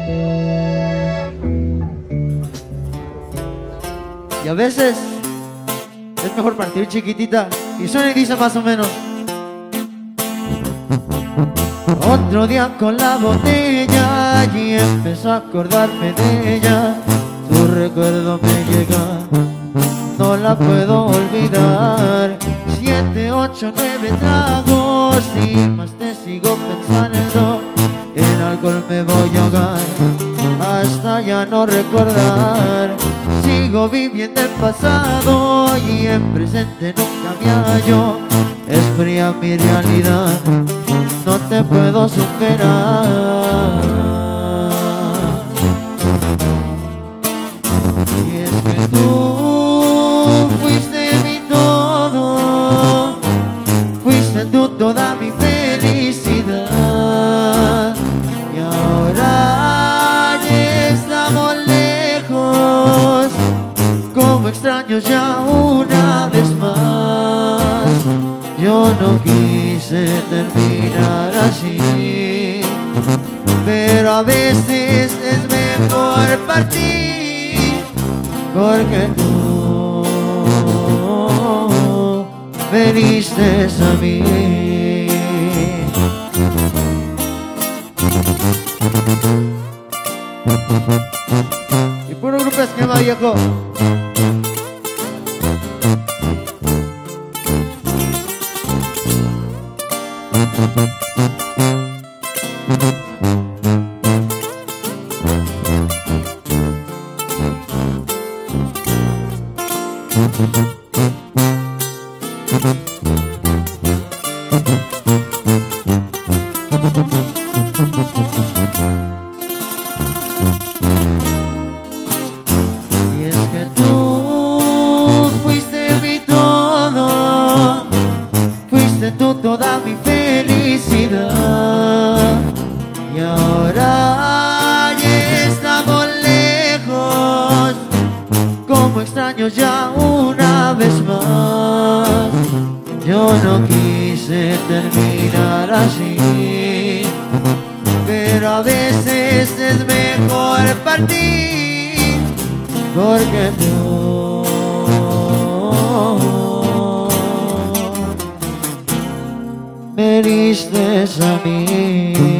Y a veces es mejor partir chiquitita. Y suena y dice más o menos: otro día con la botella y empezó a acordarme de ella. Tu recuerdo me llega, no la puedo olvidar. 7, 8, 9 tragos y más te sigo pensando. El alcohol me voy a ahogar hasta ya no recordar. Sigo viviendo el pasado y en presente nunca me hallo. Es fría mi realidad, no te puedo superar. Y es que tú fuiste mi todo, fuiste tú toda mi felicidad. Y ahora ya estamos lejos, como extraños ya una vez más. Yo no quise terminar así, pero a veces es mejor partir, porque tú veniste a mí. Y puro grupo Esquema, viejo. Y es que tú fuiste mi todo, fuiste tú toda mi felicidad. Y ahora ya estamos lejos, como extraños ya una vez más. Yo no quise terminar así, pero a veces es mejor partir, porque tú me diste a mí.